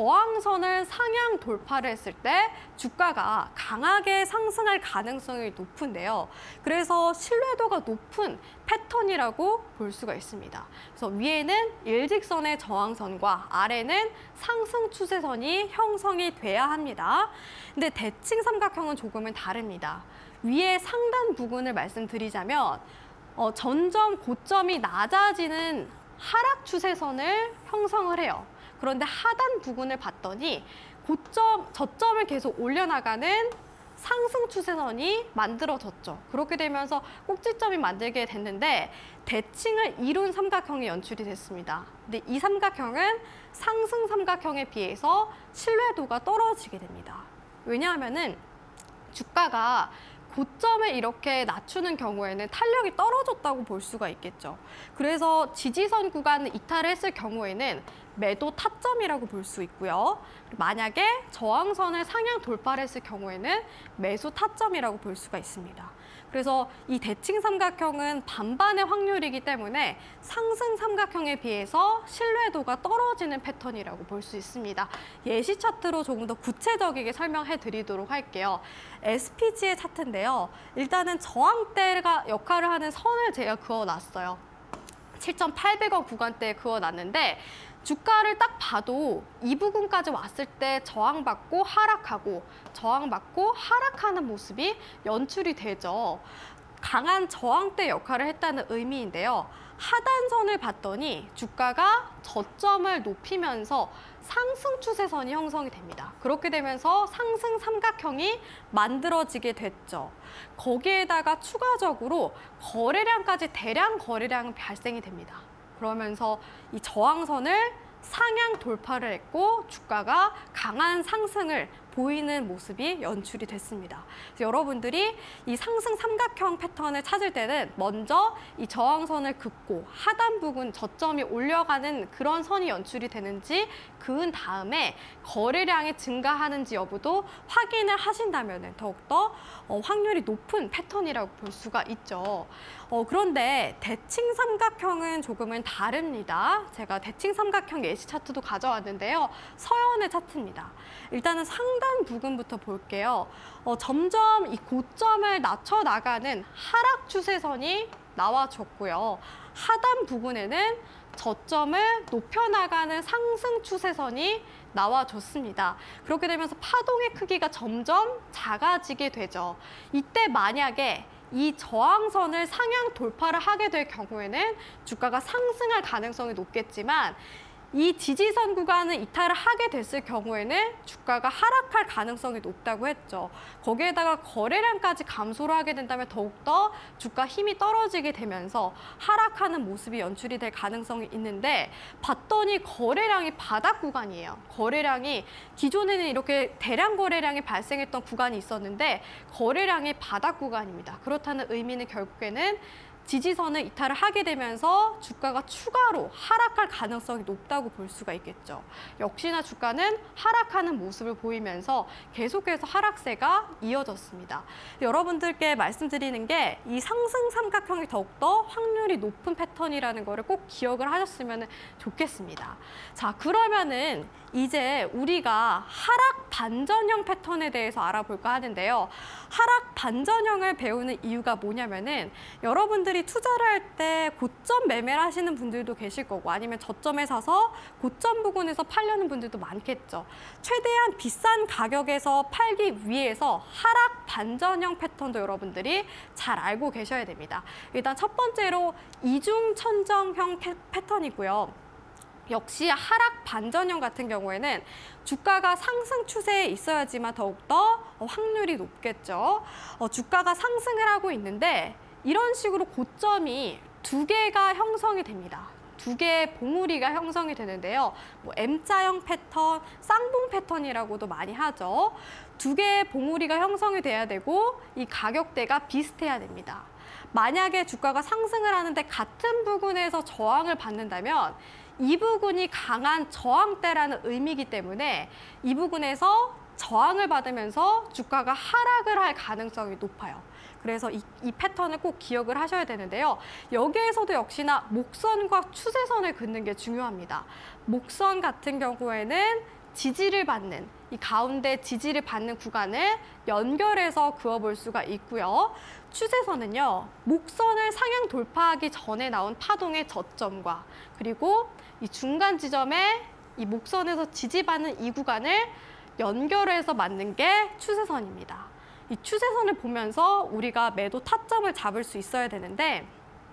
저항선을 상향 돌파를 했을 때 주가가 강하게 상승할 가능성이 높은데요. 그래서 신뢰도가 높은 패턴이라고 볼 수가 있습니다. 그래서 위에는 일직선의 저항선과 아래는 상승 추세선이 형성이 돼야 합니다. 근데 대칭 삼각형은 조금은 다릅니다. 위에 상단 부분을 말씀드리자면 어, 점점 고점이 낮아지는 하락 추세선을 형성을 해요. 그런데 하단 부분을 봤더니 고점, 저점을 계속 올려나가는 상승 추세선이 만들어졌죠. 그렇게 되면서 꼭지점이 만들게 됐는데 대칭을 이룬 삼각형이 연출이 됐습니다. 근데 이 삼각형은 상승 삼각형에 비해서 신뢰도가 떨어지게 됩니다. 왜냐하면은 주가가 고점을 이렇게 낮추는 경우에는 탄력이 떨어졌다고 볼 수가 있겠죠. 그래서 지지선 구간을 이탈을 했을 경우에는 매도 타점이라고 볼 수 있고요. 만약에 저항선을 상향 돌파를 했을 경우에는 매수 타점이라고 볼 수가 있습니다. 그래서 이 대칭 삼각형은 반반의 확률이기 때문에 상승 삼각형에 비해서 신뢰도가 떨어지는 패턴이라고 볼 수 있습니다. 예시 차트로 조금 더 구체적이게 설명해 드리도록 할게요. 에스피지의 차트인데요. 일단은 저항대가 역할을 하는 선을 제가 그어놨어요. 칠천팔백 원 구간대에 그어놨는데 주가를 딱 봐도 이 부분까지 왔을 때 저항받고 하락하고 저항받고 하락하는 모습이 연출이 되죠. 강한 저항대 역할을 했다는 의미인데요. 하단선을 봤더니 주가가 저점을 높이면서 상승 추세선이 형성이 됩니다. 그렇게 되면서 상승 삼각형이 만들어지게 됐죠. 거기에다가 추가적으로 거래량까지 대량 거래량이 발생이 됩니다. 그러면서 이 저항선을 상향 돌파를 했고 주가가 강한 상승을 보이는 모습이 연출이 됐습니다. 그래서 여러분들이 이 상승 삼각형 패턴을 찾을 때는 먼저 이 저항선을 긋고 하단 부분 저점이 올려가는 그런 선이 연출이 되는지 그은 다음에 거래량이 증가하는지 여부도 확인을 하신다면 더욱더 어, 확률이 높은 패턴이라고 볼 수가 있죠. 어, 그런데 대칭 삼각형은 조금은 다릅니다. 제가 대칭 삼각형 예시 차트도 가져왔는데요. 서연의 차트입니다. 일단은 상단 부근부터 볼게요. 어, 점점 이 고점을 낮춰 나가는 하락 추세선이 나와줬고요. 하단 부분에는 저점을 높여나가는 상승 추세선이 나와줬습니다. 그렇게 되면서 파동의 크기가 점점 작아지게 되죠. 이때 만약에 이 저항선을 상향 돌파를 하게 될 경우에는 주가가 상승할 가능성이 높겠지만 이 지지선 구간을 이탈을 하게 됐을 경우에는 주가가 하락할 가능성이 높다고 했죠. 거기에다가 거래량까지 감소를 하게 된다면 더욱더 주가 힘이 떨어지게 되면서 하락하는 모습이 연출이 될 가능성이 있는데 봤더니 거래량이 바닥 구간이에요. 거래량이 기존에는 이렇게 대량 거래량이 발생했던 구간이 있었는데 거래량이 바닥 구간입니다. 그렇다는 의미는 결국에는 지지선을 이탈을 하게 되면서 주가가 추가로 하락할 가능성이 높다고 볼 수가 있겠죠. 역시나 주가는 하락하는 모습을 보이면서 계속해서 하락세가 이어졌습니다. 여러분들께 말씀드리는 게 이 상승 삼각형이 더욱더 확률이 높은 패턴이라는 거를 꼭 기억을 하셨으면 좋겠습니다. 자, 그러면은 이제 우리가 하락 반전형 패턴에 대해서 알아볼까 하는데요. 하락 반전형을 배우는 이유가 뭐냐면은 여러분들이 투자를 할 때 고점 매매를 하시는 분들도 계실 거고 아니면 저점에 사서 고점 부근에서 팔려는 분들도 많겠죠. 최대한 비싼 가격에서 팔기 위해서 하락 반전형 패턴도 여러분들이 잘 알고 계셔야 됩니다. 일단 첫 번째로 이중천정형 패턴이고요. 역시 하락 반전형 같은 경우에는 주가가 상승 추세에 있어야지만 더욱더 확률이 높겠죠. 어, 주가가 상승을 하고 있는데 이런 식으로 고점이 두 개가 형성이 됩니다. 두 개의 봉우리가 형성이 되는데요. 뭐 M자형 패턴, 쌍봉 패턴이라고도 많이 하죠. 두 개의 봉우리가 형성이 돼야 되고 이 가격대가 비슷해야 됩니다. 만약에 주가가 상승을 하는데 같은 부근에서 저항을 받는다면 이 부분이 강한 저항대라는 의미이기 때문에 이 부분에서 저항을 받으면서 주가가 하락을 할 가능성이 높아요. 그래서 이, 이 패턴을 꼭 기억을 하셔야 되는데요. 여기에서도 역시나 목선과 추세선을 긋는 게 중요합니다. 목선 같은 경우에는 지지를 받는, 이 가운데 지지를 받는 구간을 연결해서 그어볼 수가 있고요. 추세선은요, 목선을 상향 돌파하기 전에 나온 파동의 저점과 그리고 이 중간 지점에 이 목선에서 지지받는 이 구간을 연결해서 맞는 게 추세선입니다. 이 추세선을 보면서 우리가 매도 타점을 잡을 수 있어야 되는데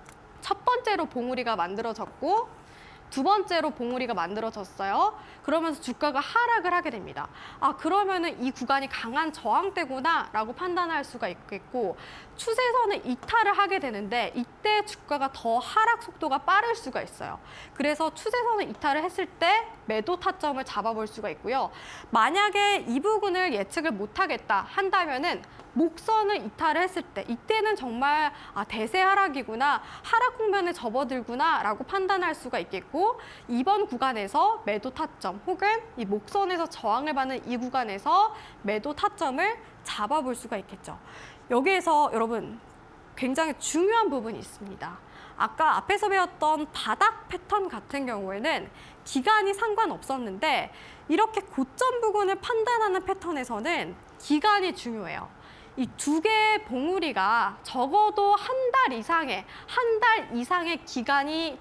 첫 번째로 봉우리가 만들어졌고 두 번째로 봉우리가 만들어졌어요. 그러면서 주가가 하락을 하게 됩니다. 아, 그러면은 이 구간이 강한 저항대구나 라고 판단할 수가 있겠고 추세선을 이탈을 하게 되는데 이때 주가가 더 하락 속도가 빠를 수가 있어요. 그래서 추세선을 이탈을 했을 때 매도 타점을 잡아볼 수가 있고요. 만약에 이 부분을 예측을 못하겠다 한다면은 목선을 이탈을 했을 때 이때는 정말 아, 대세 하락이구나, 하락 국면에 접어들구나 라고 판단할 수가 있겠고, 이번 구간에서 매도 타점 혹은 이 목선에서 저항을 받는 이 구간에서 매도 타점을 잡아볼 수가 있겠죠. 여기에서 여러분 굉장히 중요한 부분이 있습니다. 아까 앞에서 배웠던 바닥 패턴 같은 경우에는 기간이 상관없었는데, 이렇게 고점 부근을 판단하는 패턴에서는 기간이 중요해요. 이 두 개의 봉우리가 적어도 한 달 이상의, 한 달 이상의 기간이,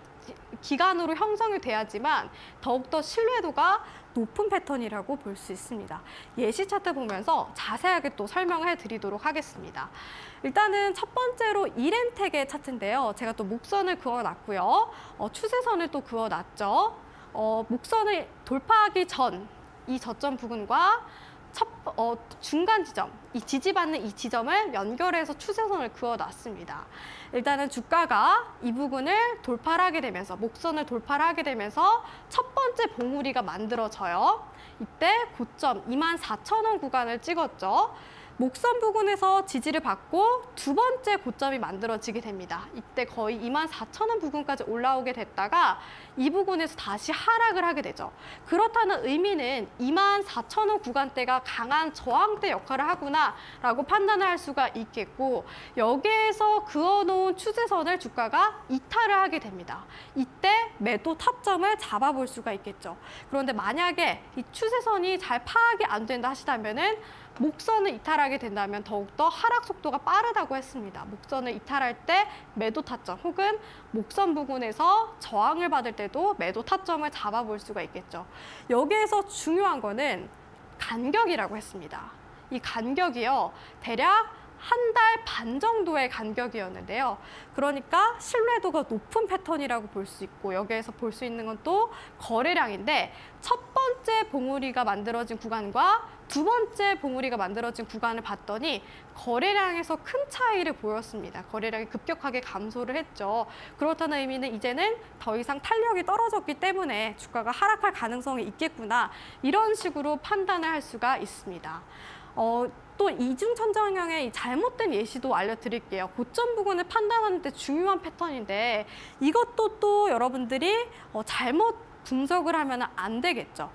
기간으로 형성이 돼야지만 더욱더 신뢰도가 높은 패턴이라고 볼 수 있습니다. 예시 차트 보면서 자세하게 또 설명을 해드리도록 하겠습니다. 일단은 첫 번째로 이렌텍의 차트인데요. 제가 또 목선을 그어놨고요. 어, 추세선을 또 그어놨죠. 어, 목선을 돌파하기 전 이 저점 부근과 첫, 어, 중간 지점, 이 지지받는 이 지점을 연결해서 추세선을 그어놨습니다. 일단은 주가가 이 부분을 돌파를 하게 되면서, 목선을 돌파를 하게 되면서 첫 번째 봉우리가 만들어져요. 이때 고점 이만 사천 원 구간을 찍었죠. 목선 부근에서 지지를 받고 두 번째 고점이 만들어지게 됩니다. 이때 거의 이만 사천 원 부근까지 올라오게 됐다가 이 부근에서 다시 하락을 하게 되죠. 그렇다는 의미는 이만 사천 원 구간대가 강한 저항대 역할을 하구나라고 판단을 할 수가 있겠고, 여기에서 그어놓은 추세선을 주가가 이탈을 하게 됩니다. 이때 매도 타점을 잡아볼 수가 있겠죠. 그런데 만약에 이 추세선이 잘 파악이 안 된다 하시다면은 목선을 이탈하게 된다면 더욱더 하락 속도가 빠르다고 했습니다. 목선을 이탈할 때 매도 타점 혹은 목선 부근에서 저항을 받을 때도 매도 타점을 잡아볼 수가 있겠죠. 여기에서 중요한 거는 간격이라고 했습니다. 이 간격이요, 대략 한 달 반 정도의 간격이었는데요. 그러니까 신뢰도가 높은 패턴이라고 볼 수 있고, 여기에서 볼 수 있는 건 또 거래량인데, 첫 번째 봉우리가 만들어진 구간과 두 번째 봉우리가 만들어진 구간을 봤더니 거래량에서 큰 차이를 보였습니다. 거래량이 급격하게 감소를 했죠. 그렇다는 의미는 이제는 더 이상 탄력이 떨어졌기 때문에 주가가 하락할 가능성이 있겠구나, 이런 식으로 판단을 할 수가 있습니다. 어, 또 이중천정형의 이 잘못된 예시도 알려드릴게요. 고점 부근을 판단하는 데 중요한 패턴인데, 이것도 또 여러분들이 어, 잘못 분석을 하면 안 되겠죠.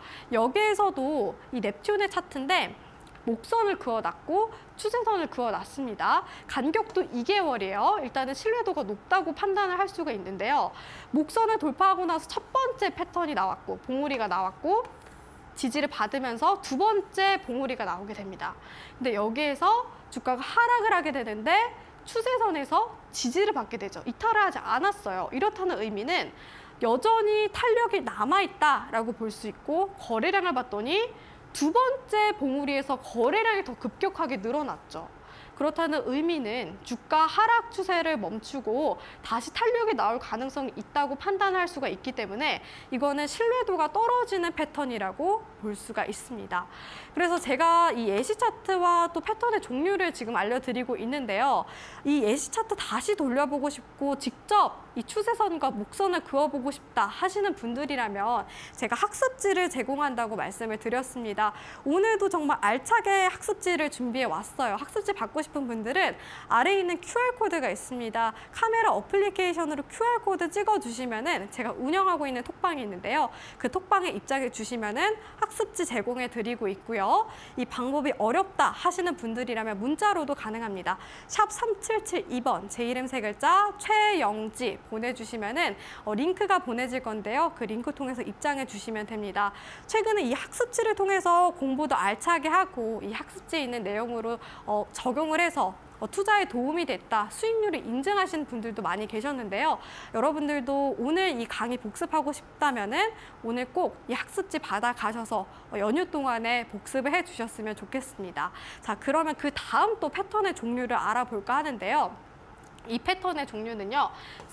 여기에서도 이 넵튠의 차트인데 목선을 그어놨고 추세선을 그어놨습니다. 간격도 이 개월이에요. 일단은 신뢰도가 높다고 판단을 할 수가 있는데요. 목선을 돌파하고 나서 첫 번째 패턴이 나왔고, 봉우리가 나왔고, 지지를 받으면서 두 번째 봉우리가 나오게 됩니다. 근데 여기에서 주가가 하락을 하게 되는데 추세선에서 지지를 받게 되죠. 이탈을 하지 않았어요. 이렇다는 의미는 여전히 탄력이 남아있다라고 볼 수 있고, 거래량을 봤더니 두 번째 봉우리에서 거래량이 더 급격하게 늘어났죠. 그렇다는 의미는 주가 하락 추세를 멈추고 다시 탄력이 나올 가능성이 있다고 판단할 수가 있기 때문에 이거는 신뢰도가 떨어지는 패턴이라고 볼 수가 있습니다. 그래서 제가 이 예시 차트와 또 패턴의 종류를 지금 알려드리고 있는데요. 이 예시 차트 다시 돌려보고 싶고 직접 이 추세선과 목선을 그어보고 싶다 하시는 분들이라면 제가 학습지를 제공한다고 말씀을 드렸습니다. 오늘도 정말 알차게 학습지를 준비해 왔어요. 학습지 받고 싶은 분들은 아래에 있는 큐알코드가 있습니다. 카메라 어플리케이션으로 큐알코드 찍어주시면은 제가 운영하고 있는 톡방이 있는데요. 그 톡방에 입장해 주시면은 학습지 제공해 드리고 있고요. 이 방법이 어렵다 하시는 분들이라면 문자로도 가능합니다. 샵 삼칠칠이 번 제 이름 세 글자 최영지 보내주시면은 어, 링크가 보내질 건데요. 그 링크 통해서 입장해 주시면 됩니다. 최근에 이 학습지를 통해서 공부도 알차게 하고 이 학습지에 있는 내용으로 어, 적용을 해서 어, 투자에 도움이 됐다, 수익률을 인증하시는 분들도 많이 계셨는데요. 여러분들도 오늘 이 강의 복습하고 싶다면은 오늘 꼭 이 학습지 받아가셔서 어, 연휴 동안에 복습을 해주셨으면 좋겠습니다. 자, 그러면 그 다음 또 패턴의 종류를 알아볼까 하는데요. 이 패턴의 종류는요,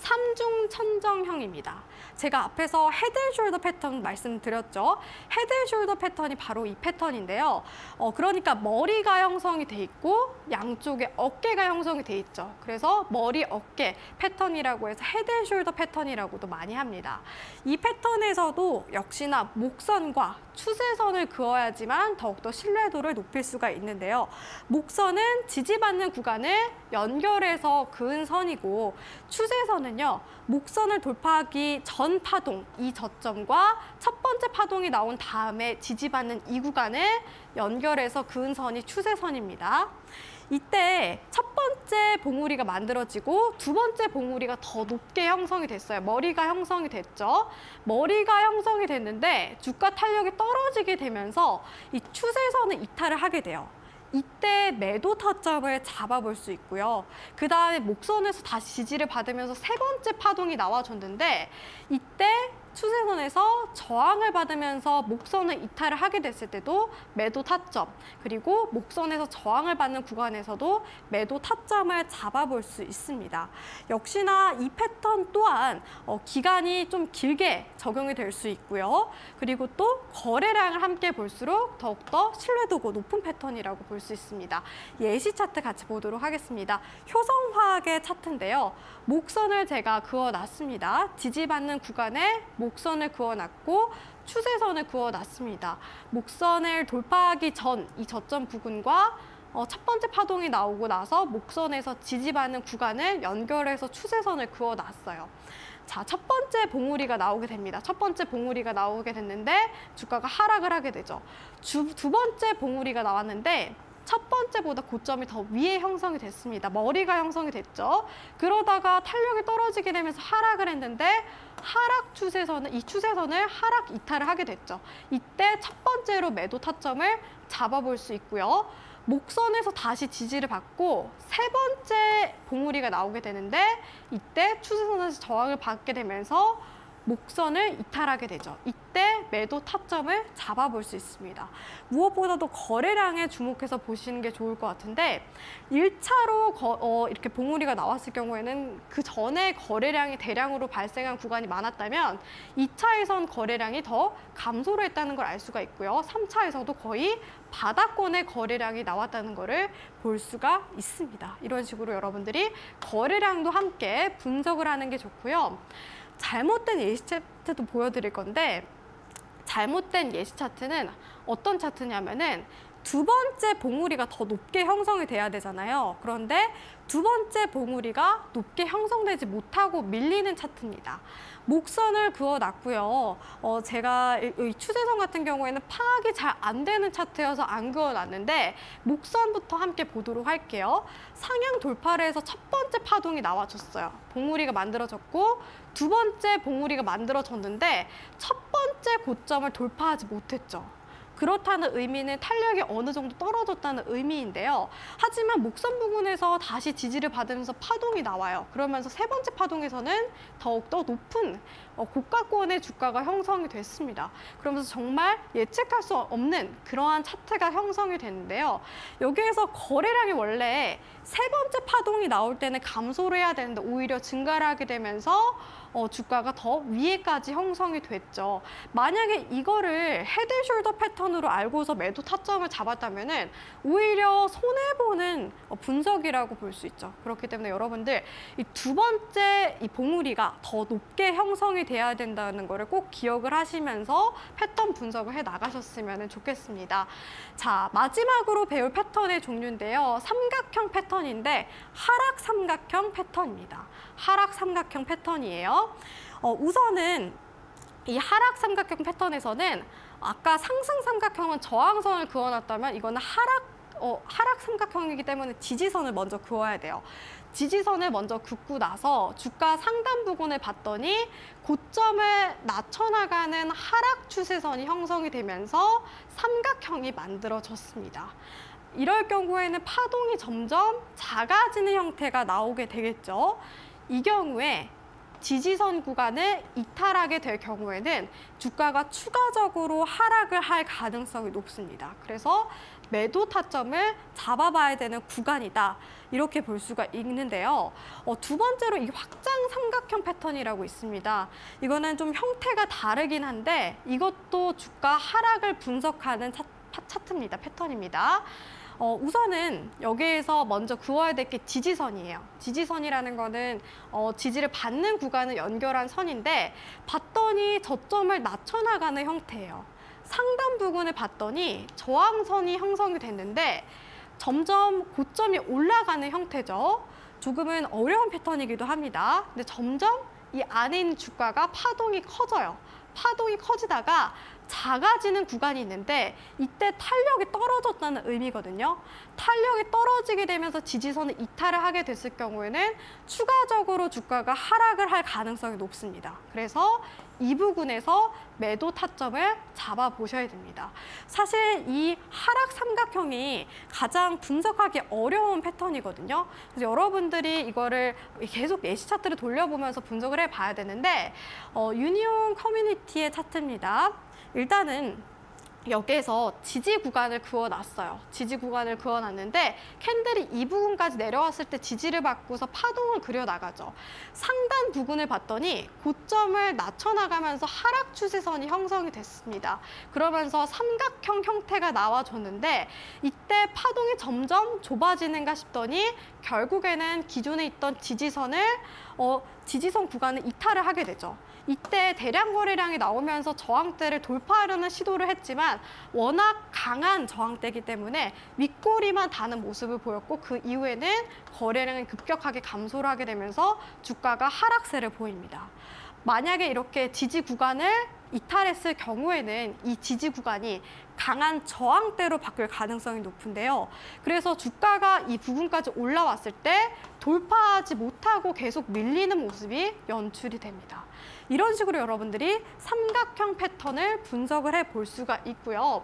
삼중천정형입니다. 제가 앞에서 헤드앤숄더 패턴 말씀드렸죠. 헤드앤숄더 패턴이 바로 이 패턴인데요. 어, 그러니까 머리가 형성이 돼 있고 양쪽에 어깨가 형성이 돼 있죠. 그래서 머리, 어깨 패턴이라고 해서 헤드앤숄더 패턴이라고도 많이 합니다. 이 패턴에서도 역시나 목선과 추세선을 그어야지만 더욱더 신뢰도를 높일 수가 있는데요. 목선은 지지받는 구간을 연결해서 그은 선이고 추세선은요. 목선을 돌파하기 전 파동, 이 저점과 첫 번째 파동이 나온 다음에 지지받는 이 구간을 연결해서 그은 선이 추세선입니다. 이때 첫 번째 봉우리가 만들어지고 두 번째 봉우리가 더 높게 형성이 됐어요. 머리가 형성이 됐죠. 머리가 형성이 됐는데 주가 탄력이 떨어지게 되면서 이 추세선을 이탈을 하게 돼요. 이때 매도 타점을 잡아볼 수 있고요. 그 다음에 목선에서 다시 지지를 받으면서 세 번째 파동이 나와줬는데 이때 추세선에서 저항을 받으면서 목선을 이탈을 하게 됐을 때도 매도 타점, 그리고 목선에서 저항을 받는 구간에서도 매도 타점을 잡아볼 수 있습니다. 역시나 이 패턴 또한 어, 기간이 좀 길게 적용이 될 수 있고요. 그리고 또 거래량을 함께 볼수록 더욱더 신뢰도가 높은 패턴이라고 볼 수 있습니다. 예시 차트 같이 보도록 하겠습니다. 효성화학의 차트인데요. 목선을 제가 그어놨습니다. 지지받는 구간에 목선을 그어놨고 추세선을 그어놨습니다. 목선을 돌파하기 전 이 저점 부근과 어, 첫 번째 파동이 나오고 나서 목선에서 지지받는 구간을 연결해서 추세선을 그어놨어요. 자, 첫 번째 봉우리가 나오게 됩니다. 첫 번째 봉우리가 나오게 됐는데 주가가 하락을 하게 되죠. 주, 두 번째 봉우리가 나왔는데 첫 번째보다 고점이 더 위에 형성이 됐습니다. 머리가 형성이 됐죠. 그러다가 탄력이 떨어지게 되면서 하락을 했는데 하락 추세선은 이 추세선을 하락 이탈을 하게 됐죠. 이때 첫 번째로 매도 타점을 잡아볼 수 있고요. 목선에서 다시 지지를 받고 세 번째 봉우리가 나오게 되는데 이때 추세선에서 저항을 받게 되면서 목선을 이탈하게 되죠. 이때 매도 타점을 잡아볼 수 있습니다. 무엇보다도 거래량에 주목해서 보시는 게 좋을 것 같은데 일 차로 거, 어, 이렇게 봉우리가 나왔을 경우에는 그 전에 거래량이 대량으로 발생한 구간이 많았다면 이 차에선 거래량이 더 감소를 했다는 걸 알 수가 있고요. 삼 차에서도 거의 바닥권의 거래량이 나왔다는 것을 볼 수가 있습니다. 이런 식으로 여러분들이 거래량도 함께 분석을 하는 게 좋고요. 잘못된 예시 차트도 보여드릴 건데 잘못된 예시 차트는 어떤 차트냐면은 두 번째 봉우리가 더 높게 형성이 돼야 되잖아요. 그런데 두 번째 봉우리가 높게 형성되지 못하고 밀리는 차트입니다. 목선을 그어놨고요. 어, 제가 이, 이 추세선 같은 경우에는 파악이 잘 안 되는 차트여서 안 그어놨는데 목선부터 함께 보도록 할게요. 상향 돌파를 해서 첫 번째 파동이 나와줬어요. 봉우리가 만들어졌고 두 번째 봉우리가 만들어졌는데 첫 번째 고점을 돌파하지 못했죠. 그렇다는 의미는 탄력이 어느 정도 떨어졌다는 의미인데요. 하지만 목선 부분에서 다시 지지를 받으면서 파동이 나와요. 그러면서 세 번째 파동에서는 더욱더 높은 고가권의 주가가 형성이 됐습니다. 그러면서 정말 예측할 수 없는 그러한 차트가 형성이 됐는데요. 여기에서 거래량이 원래 세 번째 파동이 나올 때는 감소를 해야 되는데 오히려 증가를 하게 되면서 어, 주가가 더 위에까지 형성이 됐죠. 만약에 이거를 헤드숄더 패턴으로 알고서 매도 타점을 잡았다면은 오히려 손해보는 분석이라고 볼 수 있죠. 그렇기 때문에 여러분들 이 두 번째 이 봉우리가 더 높게 형성이 돼야 된다는 거를 꼭 기억을 하시면서 패턴 분석을 해 나가셨으면 좋겠습니다. 자, 마지막으로 배울 패턴의 종류인데요. 삼각형 패턴인데 하락 삼각형 패턴입니다. 하락 삼각형 패턴이에요. 어, 우선은 이 하락 삼각형 패턴에서는 아까 상승 삼각형은 저항선을 그어놨다면 이거는 하락, 어, 하락 삼각형이기 때문에 지지선을 먼저 그어야 돼요. 지지선을 먼저 긋고 나서 주가 상단 부분을 봤더니 고점을 낮춰나가는 하락 추세선이 형성이 되면서 삼각형이 만들어졌습니다. 이럴 경우에는 파동이 점점 작아지는 형태가 나오게 되겠죠. 이 경우에 지지선 구간을 이탈하게 될 경우에는 주가가 추가적으로 하락을 할 가능성이 높습니다. 그래서 매도 타점을 잡아봐야 되는 구간이다. 이렇게 볼 수가 있는데요. 어, 두 번째로 이 확장 삼각형 패턴이라고 있습니다. 이거는 좀 형태가 다르긴 한데 이것도 주가 하락을 분석하는 차, 차트입니다. 패턴입니다. 어, 우선은 여기에서 먼저 그어야 될 게 지지선이에요. 지지선이라는 거는 어, 지지를 받는 구간을 연결한 선인데 봤더니 저점을 낮춰나가는 형태예요. 상단 부근을 봤더니 저항선이 형성이 됐는데 점점 고점이 올라가는 형태죠. 조금은 어려운 패턴이기도 합니다. 근데 점점 이 안에 있는 주가가 파동이 커져요. 파동이 커지다가 작아지는 구간이 있는데 이때 탄력이 떨어졌다는 의미거든요. 탄력이 떨어지게 되면서 지지선을 이탈을 하게 됐을 경우에는 추가적으로 주가가 하락을 할 가능성이 높습니다. 그래서 이 부분에서 매도 타점을 잡아보셔야 됩니다. 사실 이 하락 삼각형이 가장 분석하기 어려운 패턴이거든요. 그래서 여러분들이 이거를 계속 예시 차트를 돌려보면서 분석을 해봐야 되는데 어, 유니온 커뮤니티의 차트입니다. 일단은 여기에서 지지 구간을 그어놨어요. 지지 구간을 그어놨는데 캔들이 이 부분까지 내려왔을 때 지지를 받고서 파동을 그려나가죠. 상단 부분을 봤더니 고점을 낮춰나가면서 하락 추세선이 형성이 됐습니다. 그러면서 삼각형 형태가 나와줬는데 이때 파동이 점점 좁아지는가 싶더니 결국에는 기존에 있던 지지선을 어, 지지선 구간을 이탈을 하게 되죠. 이때 대량 거래량이 나오면서 저항대를 돌파하려는 시도를 했지만 워낙 강한 저항대이기 때문에 윗꼬리만 다는 모습을 보였고 그 이후에는 거래량이 급격하게 감소를 하게 되면서 주가가 하락세를 보입니다. 만약에 이렇게 지지 구간을 이탈했을 경우에는 이 지지 구간이 강한 저항대로 바뀔 가능성이 높은데요. 그래서 주가가 이 부분까지 올라왔을 때 돌파하지 못하고 계속 밀리는 모습이 연출이 됩니다. 이런 식으로 여러분들이 삼각형 패턴을 분석을 해볼 수가 있고요.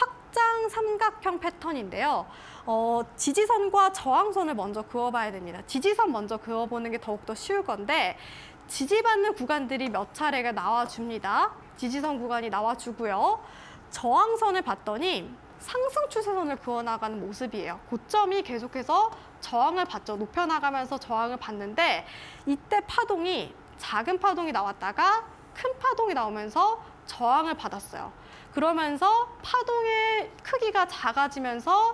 확장 삼각형 패턴인데요. 어, 지지선과 저항선을 먼저 그어봐야 됩니다. 지지선 먼저 그어보는 게 더욱더 쉬울 건데 지지받는 구간들이 몇 차례가 나와줍니다. 지지선 구간이 나와주고요. 저항선을 봤더니 상승 추세선을 그어나가는 모습이에요. 고점이 계속해서 저항을 받죠. 높여나가면서 저항을 받는데 이때 파동이 작은 파동이 나왔다가 큰 파동이 나오면서 저항을 받았어요. 그러면서 파동의 크기가 작아지면서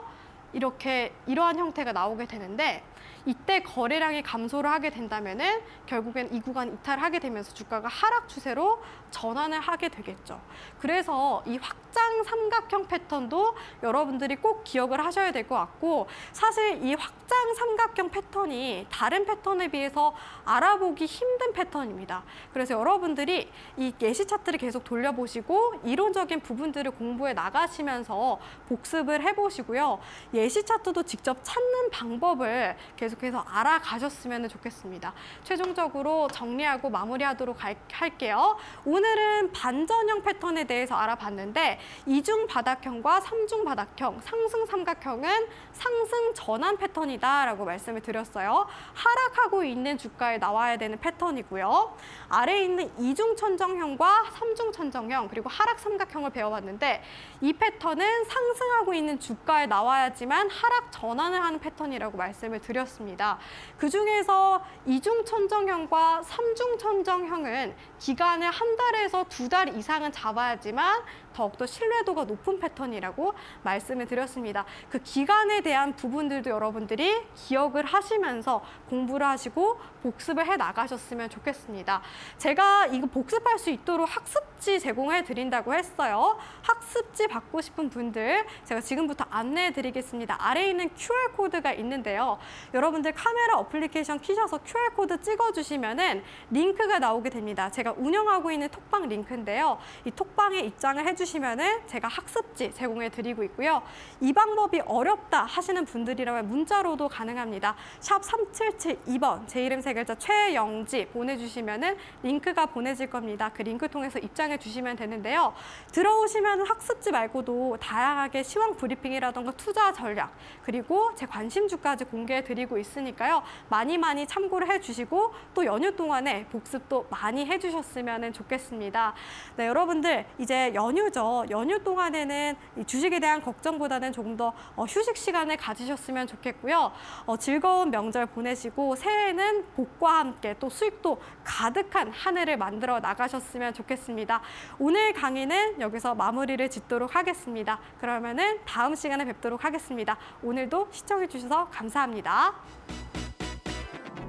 이렇게 이러한 형태가 나오게 되는데 이때 거래량이 감소를 하게 된다면은 결국엔 이 구간 이탈하게 되면서 주가가 하락 추세로 전환을 하게 되겠죠. 그래서 이 확장 삼각형 패턴도 여러분들이 꼭 기억을 하셔야 될 것 같고 사실 이 확장 삼각형 패턴이 다른 패턴에 비해서 알아보기 힘든 패턴입니다. 그래서 여러분들이 이 예시 차트를 계속 돌려보시고 이론적인 부분들을 공부해 나가시면서 복습을 해보시고요. 예시 차트도 직접 찾는 방법을 계속해서 알아가셨으면 좋겠습니다. 최종적으로 정리하고 마무리하도록 할게요. 오늘은 반전형 패턴에 대해서 알아봤는데 이중 바닥형과 삼중 바닥형, 상승 삼각형은 상승 전환 패턴이다라고 말씀을 드렸어요. 하락하고 있는 주가에 나와야 되는 패턴이고요. 아래에 있는 이중 천정형과 삼중 천정형 그리고 하락 삼각형을 배워봤는데 이 패턴은 상승하고 있는 주가에 나와야지만 하락 전환을 하는 패턴이라고 말씀을 드렸습니다. 그중에서 이중 천정형과 삼중 천정형은 기간을 한 달에서 두 달 이상은 잡아야지만 더욱더 신뢰도가 높은 패턴이라고 말씀을 드렸습니다. 그 기간에 대한 부분들도 여러분들이 기억을 하시면서 공부를 하시고 복습을 해 나가셨으면 좋겠습니다. 제가 이거 복습할 수 있도록 학습지 제공해 드린다고 했어요. 학습지 받고 싶은 분들 제가 지금부터 안내해 드리겠습니다. 아래에 있는 큐알 코드가 있는데요. 여러분들 카메라 어플리케이션 키셔서 큐알 코드 찍어주시면은 링크가 나오게 됩니다. 제가 운영하고 있는 톡방 링크인데요. 이 톡방에 입장을 해주시면은 제가 학습지 제공해 드리고 있고요. 이 방법이 어렵다 하시는 분들이라면 문자로도 가능합니다. 샵 삼칠칠이 번 제 이름 세 글자 최영지 보내주시면은 링크가 보내질 겁니다. 그 링크 통해서 입장해 주시면 되는데요. 들어오시면 학습지 말고도 다양하게 시황 브리핑이라던가 투자 전략 그리고 제 관심주까지 공개해 드리고 있으니까요. 많이 많이 참고를 해주시고 또 연휴 동안에 복습도 많이 해주셨으면 좋겠습니다. 네, 여러분들 이제 연휴죠. 연휴 동안에는 이 주식에 대한 걱정보다는 조금 더 어, 휴식 시간을 가지셨으면 좋겠고요. 어, 즐거운 명절 보내시고 새해에는 복과 함께 또 수익도 가득한 한 해를 만들어 나가셨으면 좋겠습니다. 오늘 강의는 여기서 마무리를 짓도록 하겠습니다. 그러면은 다음 시간에 뵙도록 하겠습니다. 오늘도 시청해 주셔서 감사합니다.